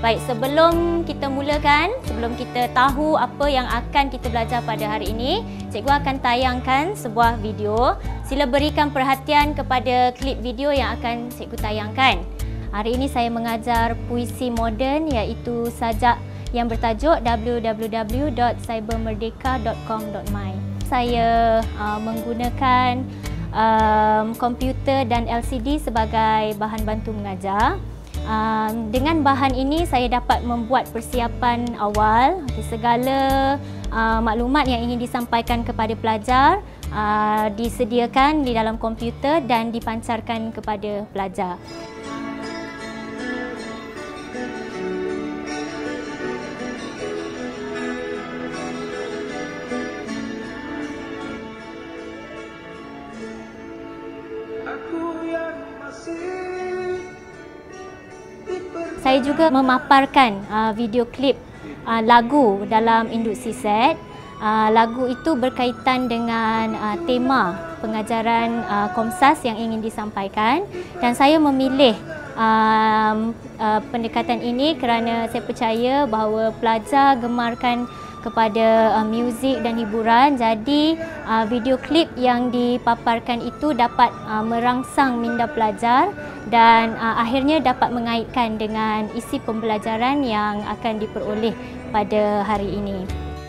Baik, sebelum kita mulakan, sebelum kita tahu apa yang akan kita belajar pada hari ini, cikgu akan tayangkan sebuah video. Sila berikan perhatian kepada klip video yang akan cikgu tayangkan. Hari ini saya mengajar puisi moden iaitu sajak yang bertajuk www.cybermerdeka.com.my. Saya menggunakan komputer dan LCD sebagai bahan bantu mengajar. Dengan bahan ini saya dapat membuat persiapan awal. Segala maklumat yang ingin disampaikan kepada pelajar disediakan di dalam komputer dan dipancarkan kepada pelajar. Saya juga memaparkan video klip lagu dalam induksi set. Lagu itu berkaitan dengan tema pengajaran Komsas yang ingin disampaikan, dan saya memilih pendekatan ini kerana saya percaya bahawa pelajar gemarkan kepada muzik dan hiburan. Jadi video klip yang dipaparkan itu dapat merangsang minda pelajar dan akhirnya dapat mengaitkan dengan isi pembelajaran yang akan diperoleh pada hari ini.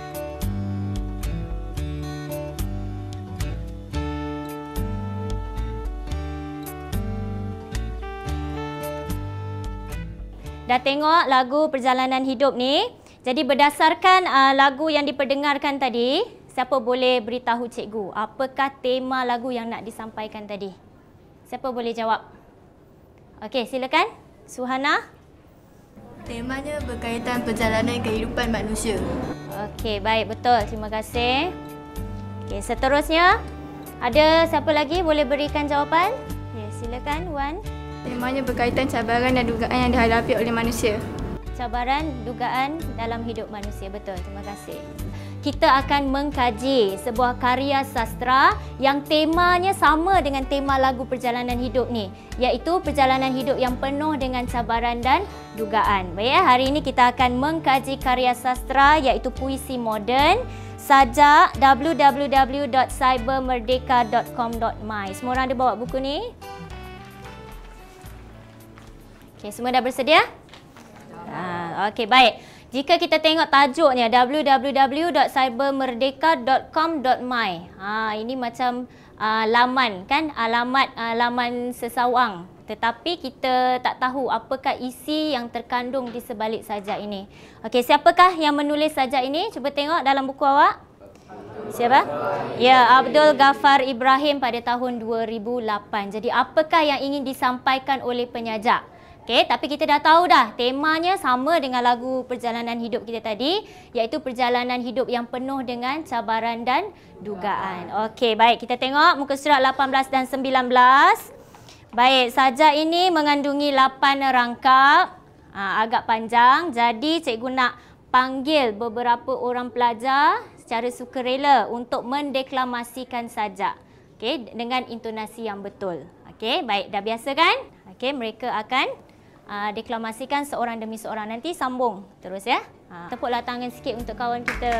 Dah tengok lagu Perjalanan Hidup ni? Jadi berdasarkan lagu yang diperdengarkan tadi, siapa boleh beritahu cikgu apakah tema lagu yang nak disampaikan tadi? Siapa boleh jawab? Okey, silakan. Suhana. Temanya berkaitan perjalanan kehidupan manusia. Okey, baik, betul. Terima kasih. Okey, seterusnya ada siapa lagi boleh berikan jawapan? Ya, silakan Wan. Temanya berkaitan cabaran dan dugaan yang dihadapi oleh manusia. Cabaran, dugaan dalam hidup manusia. Betul, terima kasih. Kita akan mengkaji sebuah karya sastra yang temanya sama dengan tema lagu Perjalanan Hidup ni, iaitu perjalanan hidup yang penuh dengan cabaran dan dugaan. Baik, hari ini kita akan mengkaji karya sastra iaitu puisi moden, sajak www.cybermerdeka.com.my. Semua orang ada bawa buku ni? Okey, semua dah bersedia? Okey, baik. Jika kita tengok tajuknya www.cybermerdeka.com.my. Ini macam laman kan, laman sesawang. Tetapi kita tak tahu apakah isi yang terkandung di sebalik sajak ini. Okey, siapakah yang menulis sajak ini? Cuba tengok dalam buku awak. Siapa? Ya, Abdul Ghaffar Ibrahim pada tahun 2008. Jadi apakah yang ingin disampaikan oleh penyajak? Okey, tapi kita dah tahu dah temanya sama dengan lagu Perjalanan Hidup kita tadi, iaitu perjalanan hidup yang penuh dengan cabaran dan dugaan. Okey, baik, kita tengok muka surat 18 dan 19. Baik, sajak ini mengandungi 8 rangkap, agak panjang. Jadi cikgu nak panggil beberapa orang pelajar secara sukarela untuk mendeklamasikan sajak. Okey, dengan intonasi yang betul. Okey, baik, dah biasa kan? Okey, mereka akan deklamasikan seorang demi seorang. Nanti sambung terus ya. Tepuklah tangan sikit untuk kawan kita.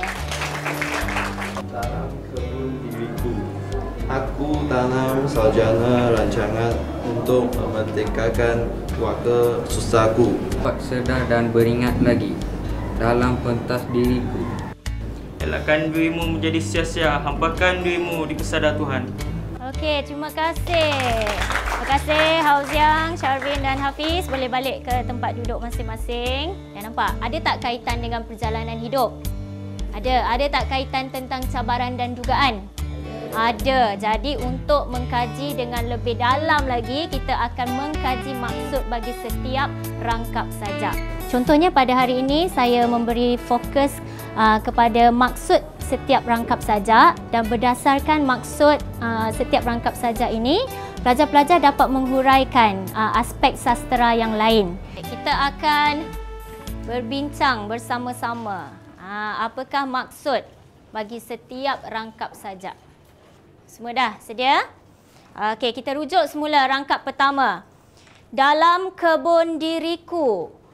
Dalam kebun diriku, aku tanam sarjana rancangan untuk memerdekakan keluarga susahku. Dapat sedar dan beringat lagi dalam pentas diriku. Elakkan dirimu menjadi sia-sia, hampakan dirimu di pesada Tuhan. Okey, terima kasih. Terima kasih Hauziang, Sharvin dan Hafiz. Boleh balik ke tempat duduk masing-masing. Dan nampak, ada tak kaitan dengan perjalanan hidup? Ada. Ada tak kaitan tentang cabaran dan dugaan? Ada. Jadi untuk mengkaji dengan lebih dalam lagi, kita akan mengkaji maksud bagi setiap rangkap sajak. Contohnya pada hari ini saya memberi fokus kepada maksud setiap rangkap sajak, dan berdasarkan maksud setiap rangkap sajak ini, pelajar-pelajar dapat menghuraikan aspek sastera yang lain. Kita akan berbincang bersama-sama apakah maksud bagi setiap rangkap sajak. Semua dah sedia? Okey, kita rujuk semula rangkap pertama. Dalam kebun diriku,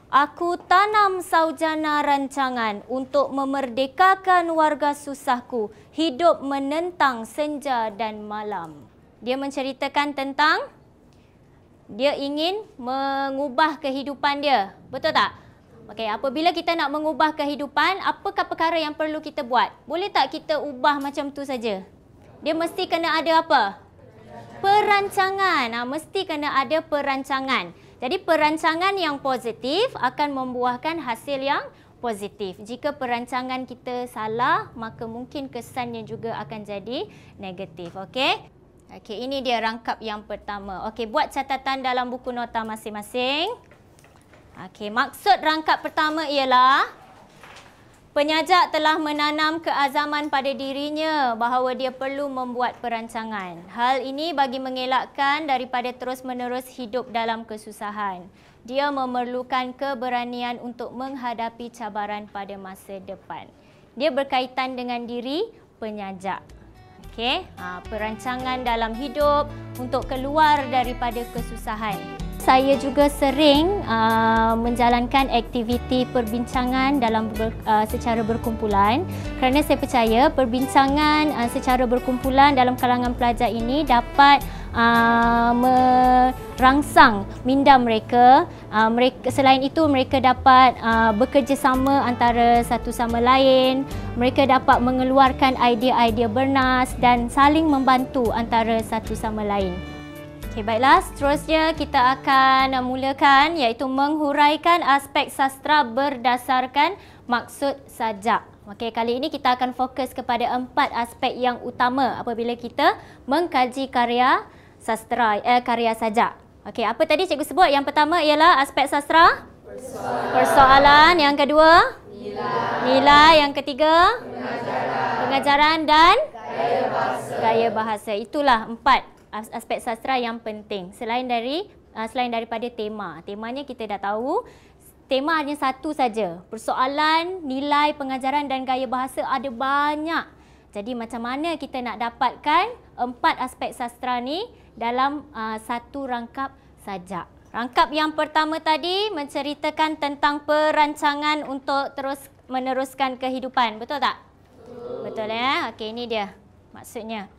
Aku tanam sarjana rancangan untuk memerdekakan warga susahku, hidup menentang senja dan malam. Dia menceritakan tentang dia ingin mengubah kehidupan dia. Betul tak? Okey, apabila kita nak mengubah kehidupan, apakah perkara yang perlu kita buat? Boleh tak kita ubah macam tu saja? Dia mesti kena ada apa? Perancangan. Mesti kena ada perancangan. Jadi perancangan yang positif akan membuahkan hasil yang positif. Jika perancangan kita salah, maka mungkin kesannya juga akan jadi negatif. Okey? Okey, ini dia rangkap yang pertama. Okey, buat catatan dalam buku nota masing-masing. Okey, maksud rangkap pertama ialah penyajak telah menanam keazaman pada dirinya bahawa dia perlu membuat perancangan. Hal ini bagi mengelakkan daripada terus-menerus hidup dalam kesusahan. Dia memerlukan keberanian untuk menghadapi cabaran pada masa depan. Dia berkaitan dengan diri penyajak. Okey, perancangan dalam hidup untuk keluar daripada kesusahan. Saya juga sering menjalankan aktiviti perbincangan secara berkumpulan kerana saya percaya perbincangan secara berkumpulan dalam kalangan pelajar ini dapat merangsang minda mereka. Selain itu mereka dapat bekerjasama antara satu sama lain. Mereka dapat mengeluarkan idea-idea bernas dan saling membantu antara satu sama lain. Okey, baiklah, seterusnya kita akan mulakan iaitu menghuraikan aspek sastra berdasarkan maksud sajak. Okey, kali ini kita akan fokus kepada 4 aspek yang utama apabila kita mengkaji karya sastra, karya sajak. Okey, apa tadi cikgu sebut? Yang pertama ialah aspek sastra, persoalan. Yang kedua, nilai. Yang ketiga, pengajaran dan gaya bahasa. Itulah 4 aspek sastra yang penting selain daripada tema. Temanya kita dah tahu. Tema hanya satu saja. Persoalan, nilai, pengajaran dan gaya bahasa ada banyak. Jadi macam mana kita nak dapatkan 4 aspek sastra ni dalam satu rangkap sajak. Rangkap yang pertama tadi menceritakan tentang perancangan untuk terus meneruskan kehidupan. Betul tak? Betul ya? Okey, ini dia maksudnya.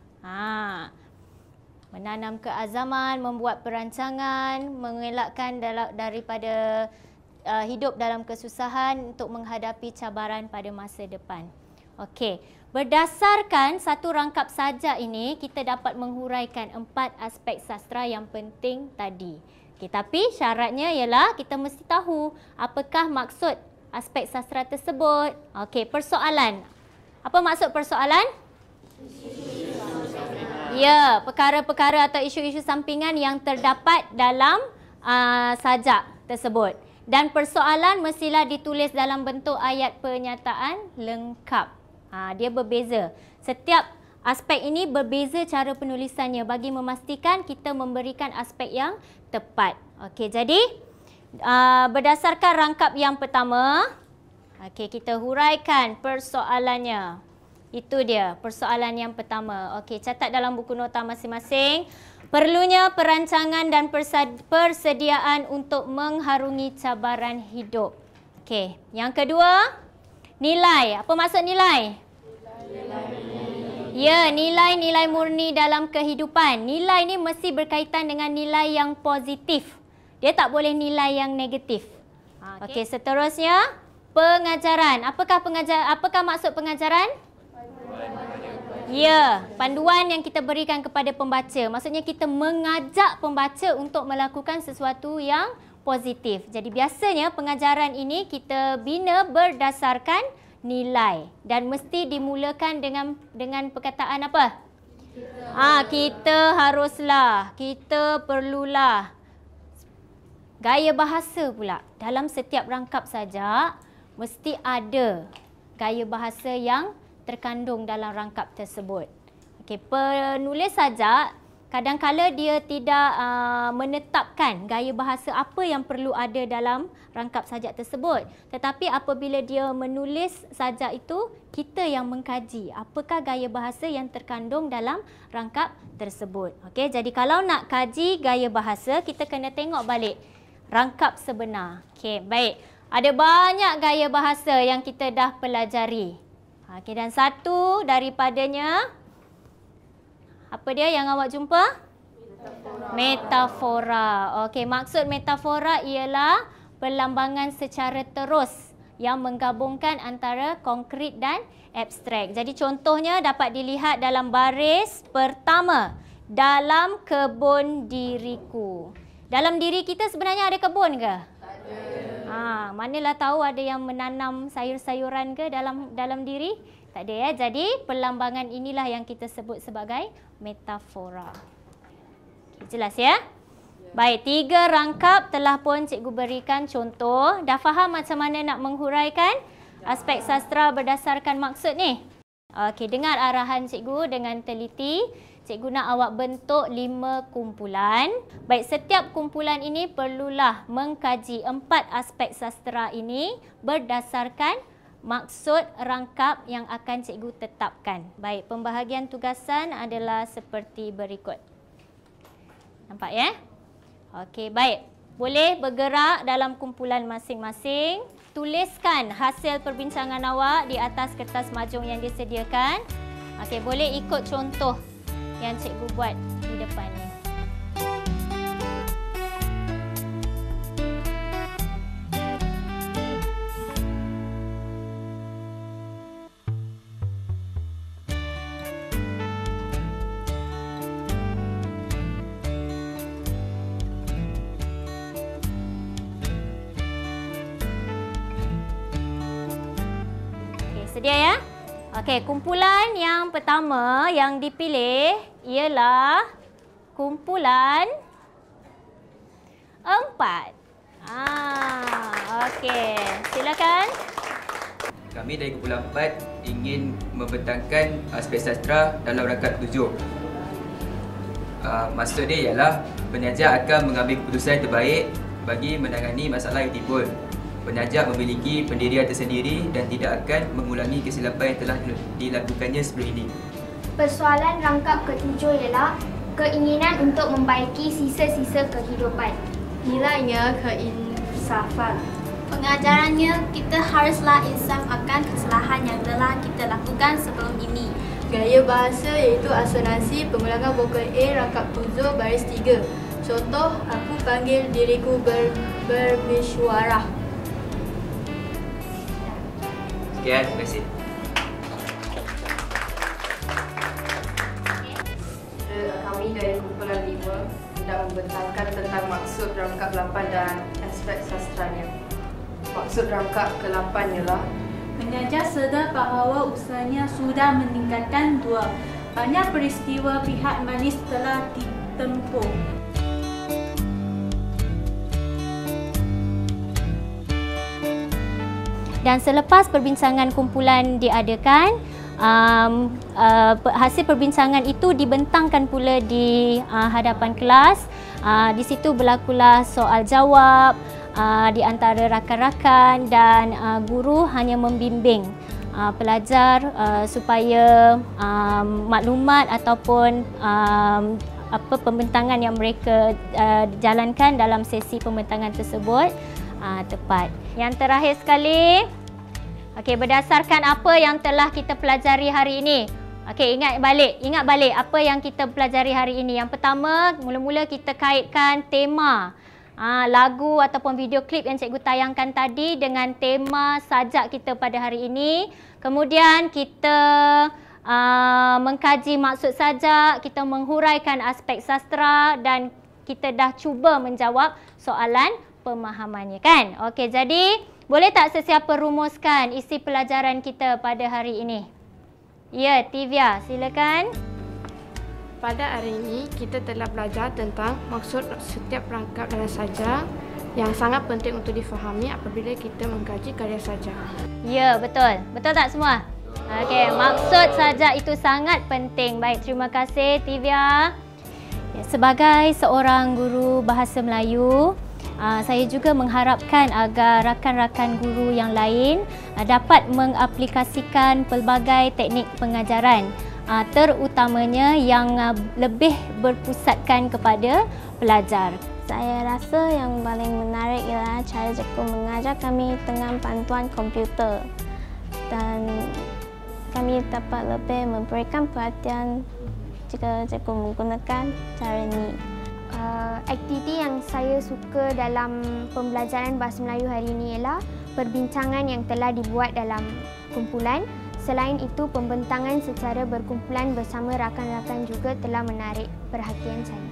Menanam keazaman, membuat perancangan, mengelakkan daripada hidup dalam kesusahan untuk menghadapi cabaran pada masa depan. Okey, berdasarkan satu rangkap sajak ini, kita dapat menghuraikan 4 aspek sastra yang penting tadi. Okey, tapi syaratnya ialah kita mesti tahu apakah maksud aspek sastra tersebut. Okey, persoalan. Apa maksud persoalan? Ya, perkara-perkara atau isu-isu sampingan yang terdapat dalam sajak tersebut. Dan persoalan mestilah ditulis dalam bentuk ayat pernyataan lengkap. Dia berbeza. Setiap aspek ini berbeza cara penulisannya bagi memastikan kita memberikan aspek yang tepat. Okey, jadi berdasarkan rangkap yang pertama, okey, kita huraikan persoalannya. Itu dia persoalan yang pertama. Okey, catat dalam buku nota masing-masing. Perlunya perancangan dan persediaan untuk mengharungi cabaran hidup. Okey, yang kedua, nilai. Apa maksud nilai? Ya, nilai-nilai murni dalam kehidupan. Nilai ni mesti berkaitan dengan nilai yang positif. Dia tak boleh nilai yang negatif. Okey, seterusnya pengajaran. Apakah maksud pengajaran? Ya, panduan yang kita berikan kepada pembaca. Maksudnya kita mengajak pembaca untuk melakukan sesuatu yang positif. Jadi biasanya pengajaran ini kita bina berdasarkan nilai dan mesti dimulakan dengan perkataan apa? Kita haruslah, kita perlulah. Gaya bahasa pula. Dalam setiap rangkap sajak mesti ada gaya bahasa yang terkandung dalam rangkap tersebut. Okey, penulis sajak kadang-kala dia tidak menetapkan gaya bahasa apa yang perlu ada dalam rangkap sajak tersebut. Tetapi apabila dia menulis sajak itu, kita yang mengkaji apakah gaya bahasa yang terkandung dalam rangkap tersebut. Okey, jadi kalau nak kaji gaya bahasa, kita kena tengok balik rangkap sebenar. Okey, baik. Ada banyak gaya bahasa yang kita dah pelajari. Okey, dan satu daripadanya, apa dia yang awak jumpa? Metafora. Okey, maksud metafora ialah perlambangan secara terus yang menggabungkan antara konkret dan abstrak. Jadi contohnya dapat dilihat dalam baris pertama. Dalam kebun diriku. Dalam diri kita sebenarnya ada kebun ke? Tak ada. Manalah tahu ada yang menanam sayur-sayuran ke dalam diri? Tak ada ya. Jadi perlambangan inilah yang kita sebut sebagai metafora. Okay, jelas ya? Baik, 3 rangkap telah pun cikgu berikan contoh. Dah faham macam mana nak menghuraikan aspek sastra berdasarkan maksud ni? Okey, dengar arahan cikgu dengan teliti. Cikgu nak awak bentuk 5 kumpulan. Baik, setiap kumpulan ini perlulah mengkaji 4 aspek sastra ini berdasarkan maksud rangkap yang akan cikgu tetapkan. Baik, pembahagian tugasan adalah seperti berikut. Nampak ya? Okey, baik. Boleh bergerak dalam kumpulan masing-masing. Tuliskan hasil perbincangan awak di atas kertas majung yang disediakan. Okey, boleh ikut contoh yang cikgu buat di depan ni. Okey, sedia ya? Okey, kumpulan yang pertama yang dipilih ialah kumpulan 4. Okey, silakan. Kami dari kumpulan 4 ingin membentangkan aspek sastra dalam rangkap 7. Maksud dia ialah penyajar akan mengambil keputusan terbaik bagi menangani masalah yang timbul. Penyajar memiliki pendirian tersendiri dan tidak akan mengulangi kesilapan yang telah dilakukannya sebelum ini. Persoalan rangkap ke-7 ialah keinginan untuk membaiki sisa-sisa kehidupan. Nilainya keinsafan. Pengajarannya, kita haruslah insaf akan kesalahan yang telah kita lakukan sebelum ini. Gaya bahasa iaitu asonansi pengulangan vokal A rangkap 7 baris 3. Contoh, aku panggil diriku bermesyuarah. Sekian, terima kasih. Kami dari kumpulan 5 hendak membentangkan tentang maksud rangkap 8 dan aspek sastranya. Maksud rangkap ke-8 ialah penyajar sedar bahawa usahanya sudah meningkatkan 2. Banyak peristiwa pihak manis telah ditempuh. Dan selepas perbincangan kumpulan diadakan, hasil perbincangan itu dibentangkan pula di hadapan kelas. Di situ berlakulah soal jawab di antara rakan-rakan dan guru hanya membimbing pelajar supaya maklumat ataupun pembentangan yang mereka jalankan dalam sesi pembentangan tersebut tepat. Yang terakhir sekali, okey, berdasarkan apa yang telah kita pelajari hari ini. Okey, ingat balik apa yang kita pelajari hari ini. Yang pertama, mula-mula kita kaitkan tema lagu ataupun video klip yang cikgu tayangkan tadi dengan tema sajak kita pada hari ini. Kemudian kita mengkaji maksud sajak, kita menghuraikan aspek sastra dan kita dah cuba menjawab soalan pemahamannya, kan? Okey, jadi boleh tak sesiapa rumuskan isi pelajaran kita pada hari ini? Ya, Tivia, silakan. Pada hari ini, kita telah belajar tentang maksud setiap rangkap dalam sajak yang sangat penting untuk difahami apabila kita mengkaji karya sajak. Ya, betul. Betul tak semua? Okey, maksud sajak itu sangat penting. Baik, terima kasih Tivia. Ya, sebagai seorang guru bahasa Melayu, saya juga mengharapkan agar rakan-rakan guru yang lain dapat mengaplikasikan pelbagai teknik pengajaran, terutamanya yang lebih berpusatkan kepada pelajar. Saya rasa yang paling menarik ialah cara cikgu mengajar kami dengan bantuan komputer dan kami dapat lebih memberikan perhatian jika cikgu menggunakan cara ini. Aktiviti yang saya suka dalam pembelajaran Bahasa Melayu hari ini ialah perbincangan yang telah dibuat dalam kumpulan. Selain itu, pembentangan secara berkumpulan bersama rakan-rakan juga telah menarik perhatian saya.